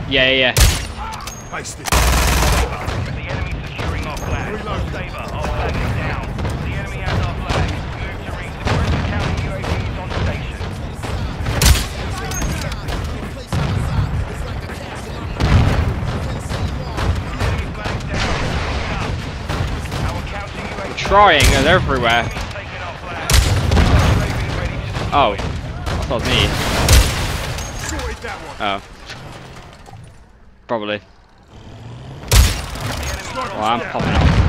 Yeah. Paste it. The enemy securing our flag. Saber, our flag is down. The enemy has our flag. Move to reach the friendly counter UAVs on station. Enemy flag down. Our counter UAV Trying, they're everywhere. taking our flag. UAV ready to Oh, I thought it was me. Sorted that one. Oh. Probably. the enemy. Well, I'm popping up.